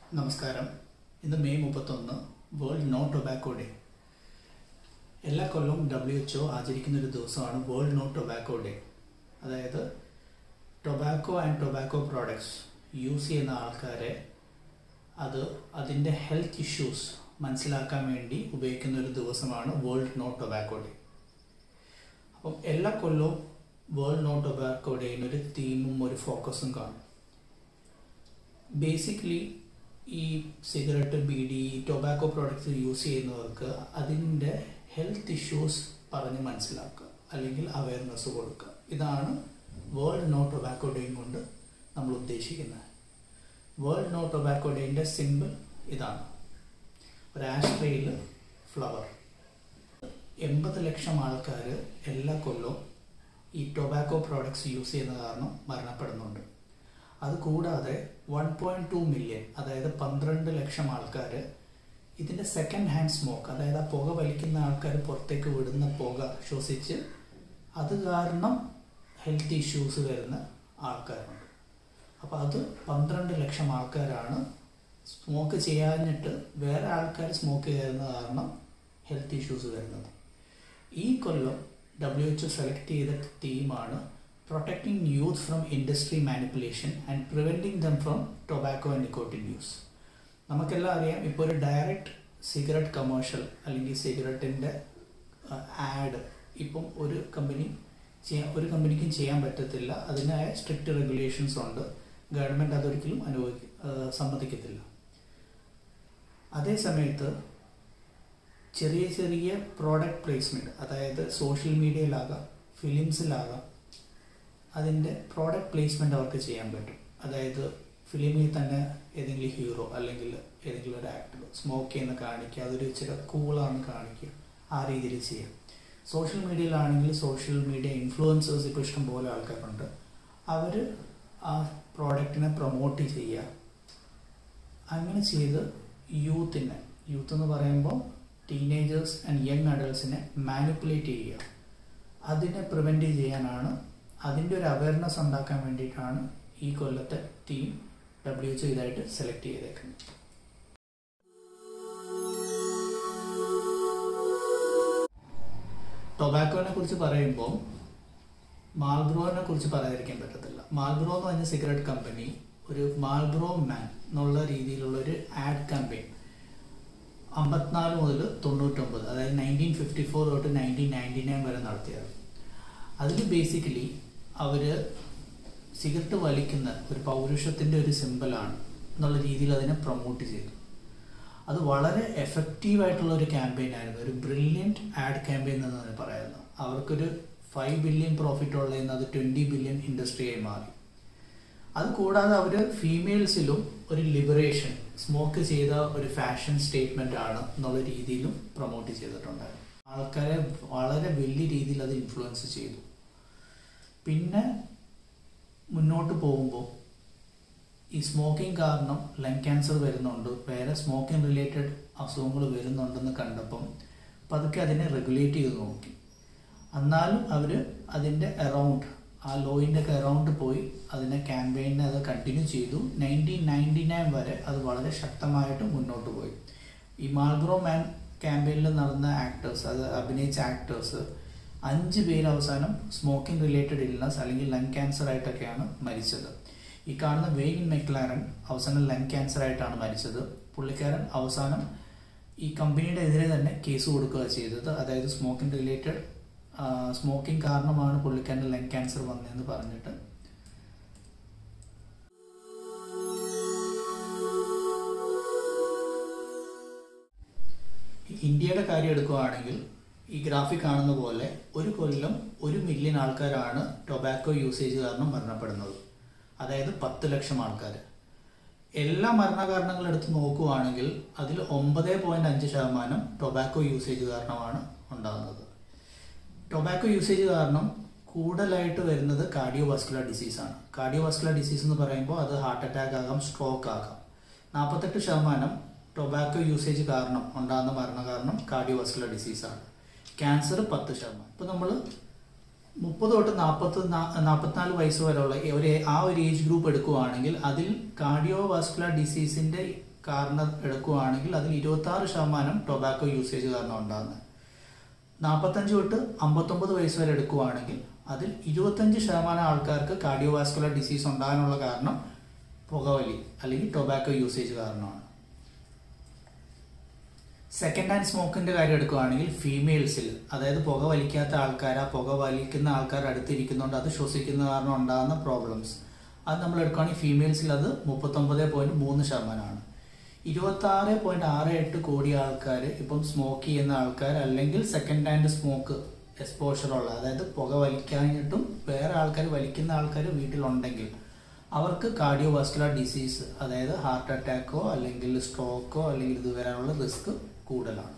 നമസ്കാരം. ഇന്ന് May 31 world no tobacco day. എല്ലാ കൊല്ലവും WHO ആചരിക്കുന്ന ഒരു ദിവസമാണ് വേൾഡ് നോ ടൊബാക്കോ ഡേ. അതായത് tobacco and tobacco products use ചെയ്യുന്ന ആൾക്കാരെ അതിൻ്റെ ഹെൽത്ത് ഇഷ്യൂസ് മനസ്സിലാക്കാൻ വേണ്ടി ഉപയോഗിക്കുന്ന ഒരു ദിവസമാണ് വേൾഡ് നോ ടൊബാക്കോ ഡേ. അപ്പം എല്ലാ കൊല്ലവും വേൾഡ് നോ ടൊബാക്കോ ഡേയിന് ഒരു തീമും ഒരു ഫോക്കസും കാണും. ബേസിക്കലി ഈ cigarette, beedi, tobacco products use ചെയ്യുന്നവർക്ക് അതിൻ്റെ ഹെൽത്ത് ഇഷ്യൂസ് പറഞ്ഞ് മനസ്സിലാക്കുക, അല്ലെങ്കിൽ അവയർനെസ് കൊടുക്കുക. ഇതാണ് വേൾഡ് നോ ടൊബാക്കോ ഡേയും കൊണ്ട് നമ്മൾ ഉദ്ദേശിക്കുന്നത്. വേൾഡ് നോ ടൊബാക്കോ ഡേയിൻ്റെ സിമ്പിൾ ഇതാണ്: ഒരു ആഷ്ട്രേയിൽ ഫ്ലവർ. 80 ലക്ഷം ആൾക്കാർ എല്ലാ കൊല്ലവും ഈ ടൊബാക്കോ പ്രോഡക്ട്സ് യൂസ് ചെയ്യുന്ന കാരണം മരണപ്പെടുന്നുണ്ട്. അതുകൂടാതെ 1.2 മില്യൺ, അതായത് 12 ലക്ഷം ആൾക്കാർ ഇതിൻ്റെ സെക്കൻഡ് ഹാൻഡ് സ്മോക്ക്, അതായത് ആ പുക വലിക്കുന്ന ആൾക്കാർ പുറത്തേക്ക് വിടുന്ന പുക ശ്വസിച്ച് അത് കാരണം ഹെൽത്ത് ഇഷ്യൂസ് വരുന്ന ആൾക്കാരുണ്ട്. അപ്പോൾ അത് 12 ലക്ഷം ആൾക്കാരാണ് സ്മോക്ക് ചെയ്യാഞ്ഞിട്ട് വേറെ ആൾക്കാർ സ്മോക്ക് ചെയ്യുന്ന കാരണം ഹെൽത്ത് ഇഷ്യൂസ് വരുന്നത്. ഈ കൊല്ലം WHO സെലക്ട് ചെയ്ത തീമാണ് Protecting youth from industry manipulation and preventing them from tobacco and nicotine use. നമുക്കെല്ലാം അറിയാം, ഇപ്പോൾ ഒരു ഡയറക്റ്റ് സിഗരറ്റ് കമേഴ്ഷ്യൽ അല്ലെങ്കിൽ സിഗരറ്റിൻ്റെ ആഡ് ഇപ്പം ഒരു കമ്പനിക്കും ചെയ്യാൻ പറ്റത്തില്ല. അതിനായ സ്ട്രിക്റ്റ് റെഗുലേഷൻസ് ഉണ്ട്. ഗവൺമെൻറ് അതൊരിക്കലും സമ്മതിക്കത്തില്ല. അതേ സമയത്ത് ചെറിയ ചെറിയ പ്രോഡക്റ്റ് പ്ലേസ്മെൻറ്റ്, അതായത് സോഷ്യൽ മീഡിയയിലാകാം, ഫിലിംസിലാകാം, അതിൻ്റെ പ്രോഡക്റ്റ് പ്ലേസ്മെൻറ്റ് അവർക്ക് ചെയ്യാൻ പറ്റും. അതായത് ഫിലിമിൽ തന്നെ ഏതെങ്കിലും ഹീറോ അല്ലെങ്കിൽ ഏതെങ്കിലും ഒരു ആക്ടർ സ്മോക്ക് ചെയ്യുന്ന കാണിക്കുക, അതൊരു ഇച്ചിരി കൂളാണെന്ന് കാണിക്കുക, ആ രീതിയിൽ ചെയ്യാം. സോഷ്യൽ മീഡിയയിലാണെങ്കിൽ സോഷ്യൽ മീഡിയ ഇൻഫ്ലുവൻസേഴ്സ് ഇപ്പോൾ ഇഷ്ടം പോലെ ആൾക്കാരുണ്ട്. അവർ ആ പ്രോഡക്റ്റിനെ പ്രൊമോട്ട് ചെയ്യുക. അങ്ങനെ ചെയ്ത് യൂത്ത് എന്ന് പറയുമ്പോൾ ടീനേജേഴ്സ് ആൻഡ് യങ് അഡൾട്ട്സിനെ മാനിപ്പുലേറ്റ് ചെയ്യുക. അതിനെ പ്രിവെൻറ്റ് ചെയ്യാനാണ്, അതിൻ്റെ ഒരു അവയർനെസ് ഉണ്ടാക്കാൻ വേണ്ടിയിട്ടാണ് ഈ കൊല്ലത്തെ ടീം WHO ഇതായിട്ട് സെലക്ട് ചെയ്തേക്കുന്നത്. ടൊബാക്കോനെ കുറിച്ച് പറയുമ്പോൾ മാൾബ്രോനെ കുറിച്ച് പറയാതിരിക്കാൻ പറ്റത്തില്ല. മാൾബ്രോ എന്ന് പറഞ്ഞ സിഗരറ്റ് കമ്പനി ഒരു മാൾബ്രോ മാൻ എന്നുള്ള രീതിയിലുള്ള ഒരു ആഡ് ക്യാമ്പയിൻ 54 മുതൽ 99, അതായത് 1954 തൊട്ട് 1999 വരെ നടത്തിയത്. അതിൽ ബേസിക്കലി അവർ സിഗരറ്റ് വലിക്കുന്ന ഒരു പൗരുഷത്തിൻ്റെ ഒരു സിമ്പലാണ് എന്നുള്ള രീതിയിൽ അതിനെ പ്രൊമോട്ട് ചെയ്തു. അത് വളരെ എഫക്റ്റീവായിട്ടുള്ള ഒരു ക്യാമ്പയിൻ ആയിരുന്നു. ഒരു ബ്രില്യൻറ്റ് ആഡ് ക്യാമ്പയിൻ എന്നാണ് പറയുന്നത്. അവർക്കൊരു 5 ബില്യൺ പ്രോഫിറ്റ് ഉള്ളതെന്ന് അത് 20 ബില്യൺ ഇൻഡസ്ട്രിയായി മാറി. അതുകൂടാതെ അവർ ഫീമെയിൽസിലും ഒരു ലിബറേഷൻ, സ്മോക്ക് ചെയ്ത ഒരു ഫാഷൻ സ്റ്റേറ്റ്മെൻ്റ് ആണ് എന്നുള്ള രീതിയിലും പ്രൊമോട്ട് ചെയ്തിട്ടുണ്ടായിരുന്നു. ആൾക്കാരെ വളരെ വലിയ രീതിയിൽ അത് ഇൻഫ്ലുവൻസ് ചെയ്തു. പിന്നെ മുന്നോട്ട് പോകുമ്പോൾ ഈ സ്മോക്കിംഗ് കാരണം ലങ് ക്യാൻസർ വരുന്നുണ്ട്, വേറെ സ്മോക്കിംഗ് റിലേറ്റഡ് അസുഖങ്ങൾ വരുന്നുണ്ടെന്ന് കണ്ടപ്പം പതുക്കെ അതിനെ റെഗുലേറ്റ് ചെയ്ത് നോക്കി. എന്നാലും അവർ അതിൻ്റെ അറൗണ്ട്, ആ ലോയിൻ്റെ ഒക്കെ അറൗണ്ട് പോയി അതിനെ ക്യാമ്പയിനെ അത് കണ്ടിന്യൂ ചെയ്തു. 1999 വരെ അത് വളരെ ശക്തമായിട്ട് മുന്നോട്ട് പോയി. ഈ മാൾബ്രോ മാൻ ക്യാമ്പയിനിൽ നടന്ന ആക്ടേഴ്സ്, അത് അഭിനയിച്ച ആക്ടേഴ്സ് 5 പേര് അവസാനം സ്മോക്കിംഗ് റിലേറ്റഡ് ഇൽനസ് അല്ലെങ്കിൽ ലങ് ക്യാൻസർ ആയിട്ടൊക്കെയാണ് മരിച്ചത്. ഈ കാണുന്ന വെയ്ൻ മെക്ലാരൻ അവസാനം ലങ് ക്യാൻസർ ആയിട്ടാണ് മരിച്ചത്. പുള്ളിക്കാരൻ അവസാനം ഈ കമ്പനിയുടെ എതിരെ തന്നെ കേസ് കൊടുക്കുക ചെയ്തത്. അതായത് സ്മോക്കിംഗ് കാരണമാണ് പുള്ളിക്കാരൻ്റെ ലങ് ക്യാൻസർ വന്നതെന്ന് പറഞ്ഞിട്ട്. ഇന്ത്യയുടെ കാര്യം എടുക്കുകയാണെങ്കിൽ ഈ ഗ്രാഫിക് കാണുന്ന പോലെ ഒരു കൊല്ലം 1 മില്യൺ ആൾക്കാരാണ് ടൊബാക്കോ യൂസേജ് കാരണം മരണപ്പെടുന്നത്. അതായത് 10 ലക്ഷം ആൾക്കാർ. എല്ലാ മരണകാരണങ്ങൾ എടുത്ത് നോക്കുകയാണെങ്കിൽ അതിൽ 9.5% ടൊബാക്കോ യൂസേജ് കാരണമാണ് ഉണ്ടാകുന്നത്. ടൊബാക്കോ യൂസേജ് കാരണം കൂടുതലായിട്ട് വരുന്നത് കാർഡിയോവാസ്കുലർ ഡിസീസാണ്. കാർഡിയോവാസ്കുലർ ഡിസീസ് എന്ന് പറയുമ്പോൾ അത് ഹാർട്ട് അറ്റാക്ക് ആകാം, സ്ട്രോക്ക് ആകാം. 48% ടൊബാക്കോ യൂസേജ് കാരണം ഉണ്ടാകുന്ന മരണകാരണം കാർഡിയോവാസ്കുലർ ഡിസീസാണ്. ക്യാൻസർ 10%. ഇപ്പോൾ നമ്മൾ 30 തൊട്ട് 44 വയസ്സ് വരെയുള്ള ആ ഒരു ഏജ് ഗ്രൂപ്പ് എടുക്കുകയാണെങ്കിൽ അതിൽ കാർഡിയോവാസ്കുലർ ഡിസീസിൻ്റെ കാരണം എടുക്കുകയാണെങ്കിൽ അതിൽ 26% ടൊബാക്കോ യൂസേജ് കാരണം ഉണ്ടാകുന്നത്. 45 തൊട്ട് 59 വയസ്സ് വരെ എടുക്കുകയാണെങ്കിൽ അതിൽ 25% ആൾക്കാർക്ക് കാർഡിയോവാസ്കുലർ ഡിസീസ് ഉണ്ടാകാനുള്ള കാരണം പുകവലി അല്ലെങ്കിൽ ടൊബാക്കോ യൂസേജ് കാരണമാണ്. സെക്കൻഡ് ഹാൻഡ് സ്മോക്കിൻ്റെ കാര്യം എടുക്കുകയാണെങ്കിൽ ഫീമെയിൽസിൽ, അതായത് പുക വലിക്കാത്ത ആൾക്കാർ, ആ പുക വലിക്കുന്ന ആൾക്കാർ അടുത്തിരിക്കുന്നുണ്ട്, അത് ശ്വസിക്കുന്ന കാരണം ഉണ്ടാകുന്ന പ്രോബ്ലംസ്, അത് നമ്മൾ എടുക്കുകയാണെങ്കിൽ ഫീമെയിൽസിൽ അത് 39.3%. 26.68 കോടി ആൾക്കാർ ഇപ്പം സ്മോക്ക് ചെയ്യുന്ന ആൾക്കാർ അല്ലെങ്കിൽ സെക്കൻഡ് ഹാൻഡ് സ്മോക്ക് എക്സ്പോഷറുള്ള, അതായത് പുക വലിക്കാഞ്ഞിട്ടും വേറെ ആൾക്കാർ വലിക്കുന്ന ആൾക്കാർ വീട്ടിലുണ്ടെങ്കിൽ അവർക്ക് കാർഡിയോവാസ്കുലർ ഡിസീസ്, അതായത് ഹാർട്ട് അറ്റാക്കോ അല്ലെങ്കിൽ സ്ട്രോക്കോ അല്ലെങ്കിൽ ഇത് വരാനുള്ള റിസ്ക് കൂടുതലാണ്.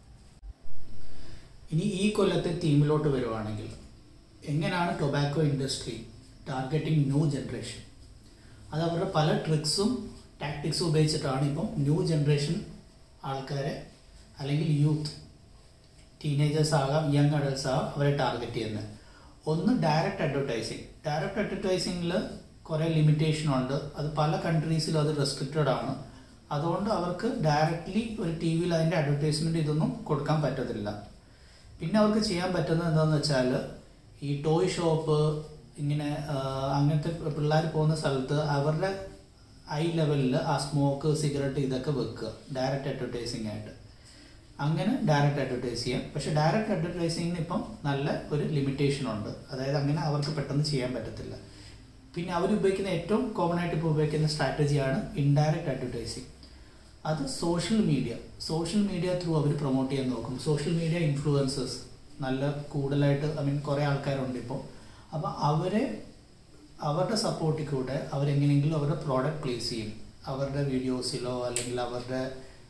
ഇനി ഈ കൊല്ലത്തെ തീമിലോട്ട് വരുവാണെങ്കിൽ എങ്ങനെയാണ് tobacco industry targeting new generation, അത് അവരുടെ പല ട്രിക്സും ടാക്ടിക്സും ഉപയോഗിച്ചിട്ടാണ് ഇപ്പം ന്യൂ ജനറേഷൻ ആൾക്കാരെ അല്ലെങ്കിൽ യൂത്ത്, ടീനേജേഴ്സ് ആകാം, യങ് അഡൽട്ട്സ് ആകാം, അവരെ ടാർഗറ്റ് ചെയ്യുന്നത്. ഒന്ന് ഡയറക്റ്റ് അഡ്വർടൈസിങ്. ഡയറക്റ്റ് അഡ്വർടൈസിങ്ങിൽ കുറേ ലിമിറ്റേഷൻ ഉണ്ട്, അത് പല കൺട്രീസിലും അത് റെസ്ട്രിക്റ്റഡ് ആണ്. അതുകൊണ്ട് അവർക്ക് ഡയറക്റ്റ്ലി ഒരു ടി വിയിൽ അതിൻ്റെ അഡ്വർടൈസ്മെൻറ്റ് ഇതൊന്നും കൊടുക്കാൻ പറ്റത്തില്ല. പിന്നെ അവർക്ക് ചെയ്യാൻ പറ്റുന്നത് എന്താണെന്ന് വെച്ചാൽ ഈ ടോയ് ഷോപ്പ്, ഇങ്ങനെ അങ്ങനത്തെ പിള്ളേർ പോകുന്ന സ്ഥലത്ത് അവരുടെ ഐ ലെവലിൽ ആ സ്മോക്ക്, സിഗരറ്റ് ഇതൊക്കെ വെക്കുക ഡയറക്റ്റ് അഡ്വർടൈസിങ് ആയിട്ട്. അങ്ങനെ ഡയറക്റ്റ് അഡ്വർടൈസ് ചെയ്യാം. പക്ഷേ ഡയറക്റ്റ് അഡ്വർടൈസിങ്ങിന് ഇപ്പം നല്ല ഒരു ലിമിറ്റേഷൻ ഉണ്ട്, അതായത് അങ്ങനെ അവർക്ക് പെട്ടെന്ന് ചെയ്യാൻ പറ്റത്തില്ല. പിന്നെ അവർ ഉപയോഗിക്കുന്ന ഏറ്റവും കോമൺ ആയിട്ട് ഇപ്പോൾ ഉപയോഗിക്കുന്ന സ്ട്രാറ്റജിയാണ് ഇൻഡയറക്റ്റ് അഡ്വർടൈസിങ്. അത് സോഷ്യൽ മീഡിയ ത്രൂ അവർ പ്രൊമോട്ട് ചെയ്യാൻ നോക്കും. സോഷ്യൽ മീഡിയ ഇൻഫ്ലുവൻസേഴ്സ് നല്ല കൂടുതലായിട്ട്, കുറേ ആൾക്കാരുണ്ട് ഇപ്പോൾ. അപ്പോൾ അവരുടെ സപ്പോർട്ടിൽ കൂടെ അവരെങ്ങനെയെങ്കിലും അവരുടെ പ്രോഡക്റ്റ് പ്ലേസ് ചെയ്യും. അവരുടെ വീഡിയോസിലോ അല്ലെങ്കിൽ അവരുടെ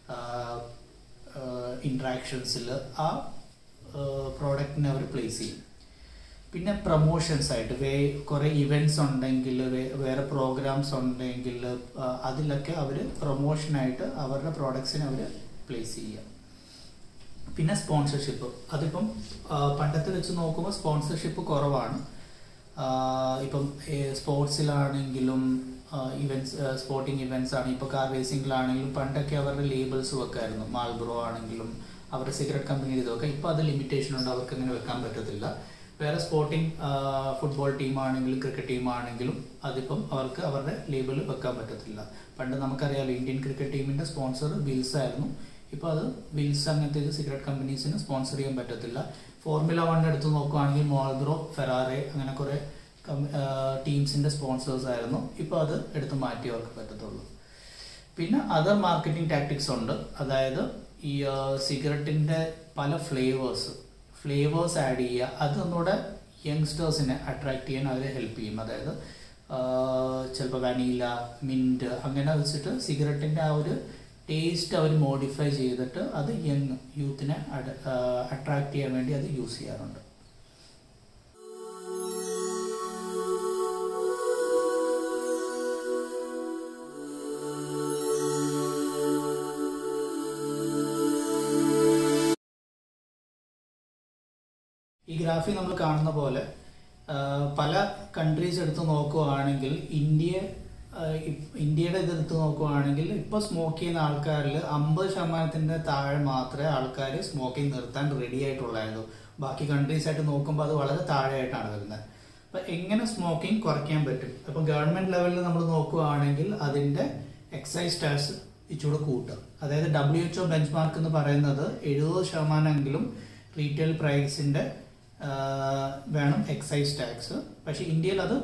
ഇൻട്രാക്ഷൻസിൽ ആ പ്രോഡക്റ്റിനെ അവർ പ്ലേസ് ചെയ്യും. പിന്നെ പ്രൊമോഷൻസ് ആയിട്ട് കുറേ ഇവൻറ്റ്സ് ഉണ്ടെങ്കിൽ, വേറെ പ്രോഗ്രാംസ് ഉണ്ടെങ്കിൽ അതിലൊക്കെ അവർ പ്രൊമോഷനായിട്ട് അവരുടെ പ്രോഡക്ട്സിനെ അവർ പ്ലേസ് ചെയ്യുക. പിന്നെ സ്പോൺസർഷിപ്പ്. അതിപ്പം പണ്ടത്തെ വെച്ച് നോക്കുമ്പോൾ സ്പോൺസർഷിപ്പ് കുറവാണ്. ഇപ്പം സ്പോർട്സിലാണെങ്കിലും സ്പോർട്ടിങ് ഇവൻറ്റ്സ് ആണ്. ഇപ്പോൾ കാർ റേസിംഗിലാണെങ്കിലും പണ്ടൊക്കെ അവരുടെ ലേബിൾസ് വെക്കായിരുന്നു. മാൾബ്രോ ആണെങ്കിലും അവരുടെ സിഗരറ്റ് കമ്പനി ഇതൊക്കെ. ഇപ്പോൾ അത് ലിമിറ്റേഷൻ ഉണ്ട്, അവർക്ക് അങ്ങനെ വെക്കാൻ പറ്റത്തില്ല. വേറെ സ്പോർട്ടിങ് ഫുട്ബോൾ ടീമാണെങ്കിലും ക്രിക്കറ്റ് ടീമാണെങ്കിലും അതിപ്പം അവർക്ക് അവരുടെ ലേബിൾ വെക്കാൻ പറ്റത്തില്ല. പണ്ട് നമുക്കറിയാമല്ലോ, ഇന്ത്യൻ ക്രിക്കറ്റ് ടീമിൻ്റെ സ്പോൺസർ വിൽസ് ആയിരുന്നു. ഇപ്പോൾ അത് വിൽസ് അങ്ങനത്തെ സിഗരറ്റ് കമ്പനീസിന് സ്പോൺസർ ചെയ്യാൻ പറ്റത്തില്ല. ഫോർമുല 1 എടുത്ത് നോക്കുകയാണെങ്കിൽ മാൾബ്രോ, ഫെറാറെ അങ്ങനെ കുറേ ടീംസിൻ്റെ സ്പോൺസേഴ്സ് ആയിരുന്നു. ഇപ്പോൾ അത് എടുത്ത് മാറ്റി അവർക്ക് പറ്റത്തുള്ളൂ. പിന്നെ അതർ മാർക്കറ്റിംഗ് ടാക്ടിക്സ് ഉണ്ട്, അതായത് ഈ സിഗരറ്റിൻ്റെ പല ഫ്ലേവേഴ്സ് ആഡ് ചെയ്യുക. അതൊന്നുകൂടെ യങ്സ്റ്റേഴ്സിനെ അട്രാക്ട് ചെയ്യാൻ അവരെ ഹെൽപ്പ് ചെയ്യും. അതായത് ചിലപ്പോൾ വനീല, മിൻറ്റ് അങ്ങനെ വെച്ചിട്ട് സിഗരറ്റിൻ്റെ ആ ഒരു ടേസ്റ്റ് അവർ മോഡിഫൈ ചെയ്തിട്ട് അത് യങ് യൂത്തിനെ അട്രാക്ട് ചെയ്യാൻ വേണ്ടി അത് യൂസ് ചെയ്യാറുണ്ട്. ഈ ഗ്രാഫിൽ നമ്മൾ കാണുന്ന പോലെ പല കൺട്രീസ് എടുത്ത് നോക്കുകയാണെങ്കിൽ ഇന്ത്യയുടെ ഇതെടുത്ത് നോക്കുകയാണെങ്കിൽ ഇപ്പോൾ സ്മോക്ക് ചെയ്യുന്ന ആൾക്കാരിൽ 50% താഴെ മാത്രമേ ആൾക്കാർ സ്മോക്കിംഗ് നിർത്താൻ റെഡി ആയിട്ടുള്ളായിരുന്നു. ബാക്കി കൺട്രീസായിട്ട് നോക്കുമ്പോൾ അത് വളരെ താഴെയായിട്ടാണ് വരുന്നത്. അപ്പം എങ്ങനെ സ്മോക്കിംഗ് കുറയ്ക്കാൻ പറ്റും? അപ്പം ഗവൺമെൻറ് ലെവലിൽ നമ്മൾ നോക്കുകയാണെങ്കിൽ അതിൻ്റെ എക്സൈസ് ടാക്സ് ഇച്ചിരി കൂട്ടുക. അതായത് WHO ബെഞ്ച് മാർക്ക് എന്ന് പറയുന്നത് 70% റീറ്റെയിൽ പ്രൈസിൻ്റെ വേണം എക്സൈസ് ടാക്സ്. പക്ഷേ ഇന്ത്യയിൽ അത്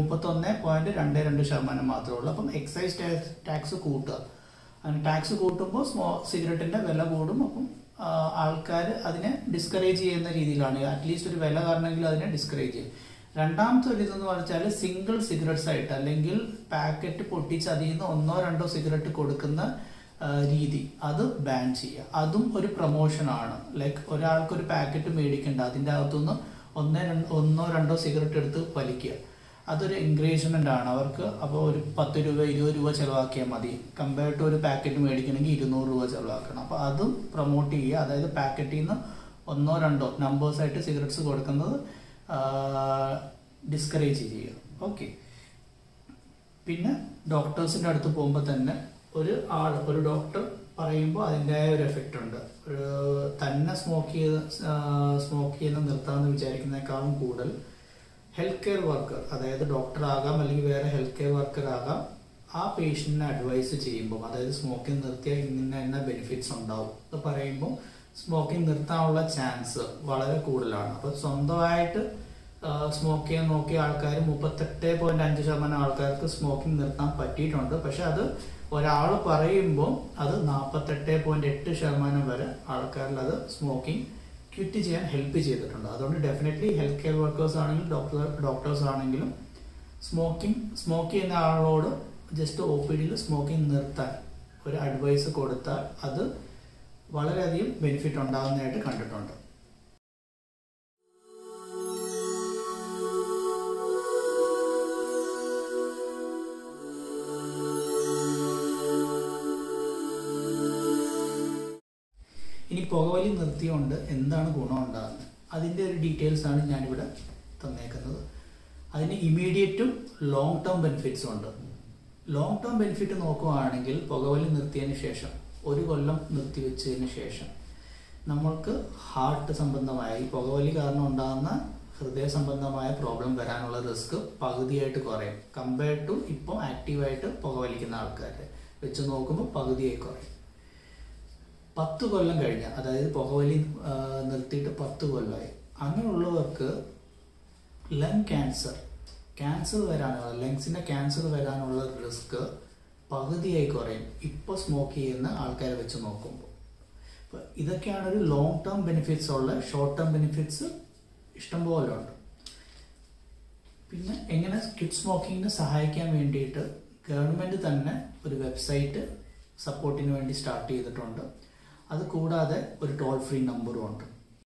31.22% മാത്രമേ ഉള്ളൂ. അപ്പം എക്സൈസ് ടാക്സ് കൂട്ടുക. അങ്ങനെ ടാക്സ് കൂട്ടുമ്പോൾ സിഗരറ്റിൻ്റെ വില കൂടും. അപ്പം ആൾക്കാർ അതിനെ ഡിസ്കറേജ് ചെയ്യുന്ന രീതിയിലാണ്, അറ്റ്ലീസ്റ്റ് ഒരു വില കാരണമെങ്കിൽ അതിനെ ഡിസ്കറേജ് ചെയ്യും. രണ്ടാമത്തെ ഒരു ഇതെന്ന് പറഞ്ഞാൽ സിംഗിൾ സിഗരറ്റ്സ് ആയിട്ട് അല്ലെങ്കിൽ പാക്കറ്റ് പൊട്ടിച്ച് അതിൽ നിന്ന് 1-2 സിഗരറ്റ് കൊടുക്കുന്ന രീതി അത് ബാൻ ചെയ്യുക. അതും ഒരു പ്രൊമോഷനാണ്. ലൈക്ക് ഒരാൾക്കൊരു പാക്കറ്റ് മേടിക്കേണ്ട, അതിൻ്റെ അകത്തുനിന്ന് 1-2 സിഗരറ്റ് എടുത്ത് വലിക്കുക. അതൊരു എൻകറേജ്മെൻ്റ് ആണ് അവർക്ക്. അപ്പോൾ ഒരു 10 രൂപ 20 രൂപ ചിലവാക്കിയാൽ മതി. കമ്പയർഡ് ടു ഒരു പാക്കറ്റ് മേടിക്കണമെങ്കിൽ 200 രൂപ ചിലവാക്കണം. അപ്പോൾ അതും പ്രൊമോട്ട് ചെയ്യുക. അതായത് പാക്കറ്റിൽ നിന്ന് 1-2 നമ്പേഴ്സായിട്ട് സിഗരറ്റ്സ് കൊടുക്കുന്നത് ഡിസ്കറേജ് ചെയ്യുക. ഓക്കെ. പിന്നെ ഡോക്ടേഴ്സിൻ്റെ അടുത്ത് പോകുമ്പോൾ തന്നെ ഒരു ഡോക്ടർ പറയുമ്പോൾ അതിൻ്റെതായ ഒരു എഫക്റ്റ് ഉണ്ട്. തന്നെ സ്മോക്ക് ചെയ്യുന്ന നിർത്താമെന്ന് വിചാരിക്കുന്നതിനേക്കാളും കൂടുതൽ ഹെൽത്ത് കെയർ വർക്കർ, അതായത് ഡോക്ടർ ആകാം അല്ലെങ്കിൽ വേറെ ഹെൽത്ത് കെയർ വർക്കർ ആകാം, ആ പേഷ്യന്റിനെ അഡ്വൈസ് ചെയ്യുമ്പോൾ, അതായത് സ്മോക്കിംഗ് നിർത്തിയാൽ ഇന്ന ബെനിഫിറ്റ്സ് ഉണ്ടാവും എന്ന് പറയുമ്പോൾ സ്മോക്കിംഗ് നിർത്താനുള്ള ചാൻസ് വളരെ കൂടുതലാണ്. അപ്പോൾ സ്വന്തമായിട്ട് സ്മോക്ക് ചെയ്യാൻ നോക്കിയ ആൾക്കാർ 38.5% ആൾക്കാർക്ക് സ്മോക്കിംഗ് നിർത്താൻ പറ്റിയിട്ടുണ്ട്. പക്ഷെ അത് ഒരാൾ പറയുമ്പോൾ അത് 48.8% വരെ ആൾക്കാരിൽ അത് സ്മോക്കിംഗ് ക്വിറ്റ് ചെയ്യാൻ ഹെൽപ്പ് ചെയ്തിട്ടുണ്ട്. അതുകൊണ്ട് ഡെഫിനറ്റ്ലി ഹെൽത്ത് കെയർ വർക്കേഴ്സ് ആണെങ്കിലും ഡോക്ടേഴ്സ് ആണെങ്കിലും സ്മോക്ക് ചെയ്യുന്ന ആളോട് ജസ്റ്റ് OPDയിൽ സ്മോക്കിംഗ് നിർത്താൻ ഒരു അഡ്വൈസ് കൊടുത്താൽ അത് വളരെയധികം ബെനിഫിറ്റ് ഉണ്ടാകുന്നതായിട്ട് കണ്ടിട്ടുണ്ട്. ഇനി പുകവലി നിർത്തിയോണ്ട് എന്താണ് ഗുണം ഉണ്ടാകുന്നത്, അതിൻ്റെ ഒരു ഡീറ്റെയിൽസ് ആണ് ഞാനിവിടെ തന്നേക്കുന്നത്. അതിന് ഇമ്മീഡിയറ്റും ലോങ് ടേം ബെനിഫിറ്റ്സും ഉണ്ട്. ലോങ് ടേം ബെനിഫിറ്റ് നോക്കുകയാണെങ്കിൽ പുകവലി നിർത്തിയതിന് ശേഷം 1 കൊല്ലം നിർത്തിവെച്ചതിന് ശേഷം നമ്മൾക്ക് ഹാർട്ട് സംബന്ധമായ ഈ പുകവലി കാരണം ഉണ്ടാകുന്ന ഹൃദയ സംബന്ധമായ പ്രോബ്ലം വരാനുള്ള റിസ്ക് പകുതിയായിട്ട് കുറയും. കമ്പയർഡ് ടു ഇപ്പോൾ ആക്റ്റീവായിട്ട് പുകവലിക്കുന്ന ആൾക്കാരെ വെച്ച് നോക്കുമ്പോൾ പകുതിയായി കുറയും. 10 കൊല്ലം കഴിഞ്ഞ, അതായത് പുകവലി നിർത്തിയിട്ട് 10 കൊല്ലമായി, അങ്ങനെയുള്ളവർക്ക് ലങ് ക്യാൻസർ വരാനുള്ള, ലങ്സിൻ്റെ ക്യാൻസർ വരാനുള്ള റിസ്ക് പകുതിയായി കുറയും ഇപ്പോൾ സ്മോക്ക് ചെയ്യുന്ന ആൾക്കാരെ വെച്ച് നോക്കുമ്പോൾ. അപ്പോൾ ഇതൊക്കെയാണ് ഒരു ലോങ് ടേം ബെനിഫിറ്റ്സ് ഉള്ള. ഷോർട്ട് ടേം ബെനിഫിറ്റ്സ് ഇഷ്ടംപോലെ ഉണ്ട്. പിന്നെ എങ്ങനെ ക്വിറ്റ് സ്മോക്കിങ്ങിന് സഹായിക്കാൻ വേണ്ടിയിട്ട് ഗവൺമെൻറ് തന്നെ ഒരു വെബ്സൈറ്റ് സപ്പോർട്ടിന് വേണ്ടി സ്റ്റാർട്ട് ചെയ്തിട്ടുണ്ട്. അത് കൂടാതെ ഒരു ടോൾ ഫ്രീ നമ്പറും ഉണ്ട്.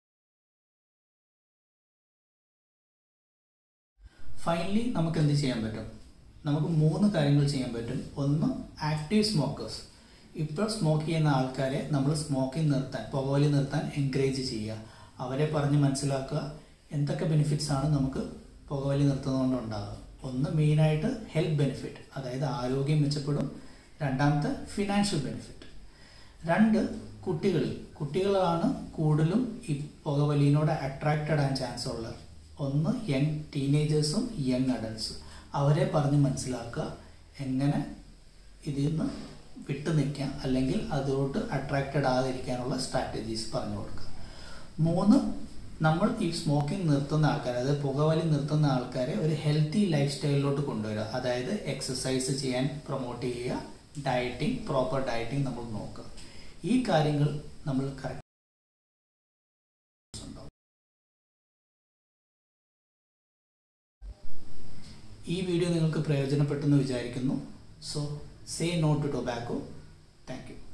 ഫൈനലി നമുക്ക് എന്ത് ചെയ്യാൻ പറ്റും? നമുക്ക് 3 കാര്യങ്ങൾ ചെയ്യാൻ പറ്റും. ഒന്ന്, ആക്റ്റീവ് സ്മോക്കേഴ്സ്, ഇപ്പോൾ സ്മോക്ക് ചെയ്യുന്ന ആൾക്കാരെ നമ്മൾ സ്മോക്കിംഗ് നിർത്താൻ, പുകവലി നിർത്താൻ എൻകറേജ് ചെയ്യുക. അവരെ പറഞ്ഞ് മനസ്സിലാക്കുക എന്തൊക്കെ ബെനിഫിറ്റ്സ് ആണ് നമുക്ക് പുകവലി നിർത്തുന്നതുകൊണ്ട് ഉണ്ടാകുക. ഒന്ന്, മെയിനായിട്ട് ഹെൽത്ത് ബെനിഫിറ്റ്, അതായത് ആരോഗ്യം മെച്ചപ്പെടും. രണ്ടാമത്തെ, ഫിനാൻഷ്യൽ ബെനിഫിറ്റ്. 2, കുട്ടികളാണ് കൂടുതലും ഈ പുകവലിനോട് അട്രാക്റ്റഡ് ആകാൻ ചാൻസ് ഉള്ളത്. ഒന്ന്, യങ് ടീനേജേഴ്സും യങ് അഡൽട്ട്സും. അവരെ പറഞ്ഞ് മനസ്സിലാക്കുക എങ്ങനെ ഇതിൽ നിന്ന് വിട്ടു നിൽക്കാം, അല്ലെങ്കിൽ അതിലോട്ട് അട്രാക്റ്റഡ് ആകാതിരിക്കാനുള്ള സ്ട്രാറ്റജീസ് പറഞ്ഞു കൊടുക്കുക. 3, നമ്മൾ ഈ സ്മോക്കിംഗ് നിർത്തുന്ന ആൾക്കാരെ, അതായത് പുകവലി നിർത്തുന്ന ആൾക്കാരെ ഒരു ഹെൽത്തി ലൈഫ് സ്റ്റൈലിലോട്ട് കൊണ്ടുവരിക. അതായത് എക്സസൈസ് ചെയ്യാൻ പ്രൊമോട്ട് ചെയ്യുക, പ്രോപ്പർ ഡയറ്റിംഗ് നമ്മൾ നോക്കുക. ഈ കാര്യങ്ങൾ നമ്മൾ കറക്റ്റ്. ഈ വീഡിയോ നിങ്ങൾക്ക് പ്രയോജനപ്പെട്ടെന്ന് വിചാരിക്കുന്നു. So say no to tobacco. Thank U.